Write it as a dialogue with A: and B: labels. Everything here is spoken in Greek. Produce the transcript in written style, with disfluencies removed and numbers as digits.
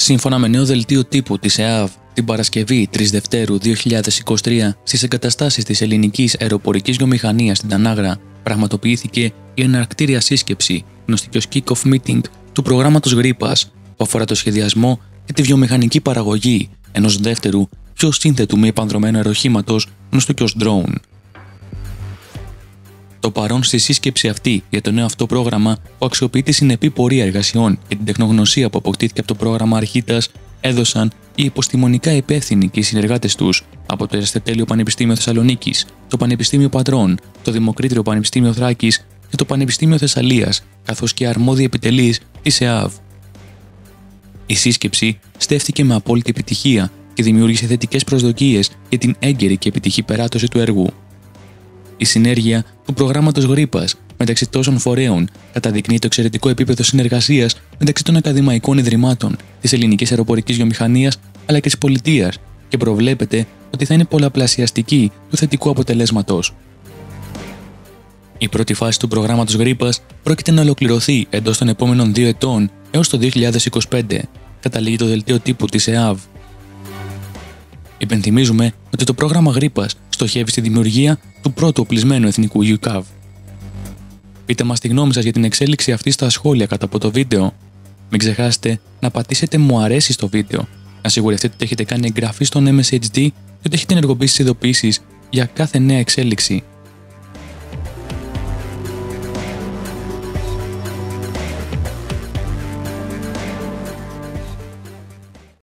A: Σύμφωνα με νέο δελτίο τύπου της ΕΑΒ, την Παρασκευή 3 Δευτέρου 2023, στις εγκαταστάσεις της ελληνικής αεροπορικής βιομηχανίας στην Τανάγρα, πραγματοποιήθηκε η εναρκτήρια σύσκεψη, γνωστή ως Kick-Off Meeting, του προγράμματος Γρίπας, που αφορά το σχεδιασμό και τη βιομηχανική παραγωγή ενός δεύτερου, πιο σύνθετου μη επανδρωμένου αεροχήματος, γνωστού και ως drone. Το παρόν στη σύσκεψη αυτή για το νέο αυτό πρόγραμμα, που αξιοποιεί τη συνεπή πορεία εργασιών και την τεχνογνωσία που αποκτήθηκε από το πρόγραμμα Αρχίτας, έδωσαν οι επιστημονικά υπεύθυνοι και οι συνεργάτες τους από το Αριστοτέλειο Πανεπιστήμιο Θεσσαλονίκης, το Πανεπιστήμιο Πατρών, το Δημοκρίτριο Πανεπιστήμιο Θράκης και το Πανεπιστήμιο Θεσσαλίας, καθώς και αρμόδιοι επιτελείς της ΕΑΒ. Η σύσκεψη στέφθηκε με απόλυτη επιτυχία και δημιούργησε θετικές προσδοκίες για την έγκαιρη και επιτυχή περάτωση του έργου. Η συνέργεια του προγράμματος Γρίπας μεταξύ τόσων φορέων καταδεικνύει το εξαιρετικό επίπεδο συνεργασίας μεταξύ των ακαδημαϊκών ιδρυμάτων, της ελληνικής αεροπορικής βιομηχανίας αλλά και της πολιτείας και προβλέπεται ότι θα είναι πολλαπλασιαστική του θετικού αποτελέσματος. Η πρώτη φάση του προγράμματος Γρίπας πρόκειται να ολοκληρωθεί εντός των επόμενων 2 ετών έως το 2025, καταλήγει το δελτίο τύπου της ΕΑΒ. Υπενθυμίζουμε ότι το πρόγραμμα Γρίπας στοχεύει στη δημιουργία του πρώτου οπλισμένου εθνικού UCAV. Πείτε μας τη γνώμη σας για την εξέλιξη αυτή στα σχόλια κάτω από το βίντεο. Μην ξεχάσετε να πατήσετε μου αρέσει στο βίντεο, να σιγουρευτείτε ότι έχετε κάνει εγγραφή στον MSHD και ότι έχετε ενεργοποιήσει τις ειδοποιήσεις για κάθε νέα εξέλιξη.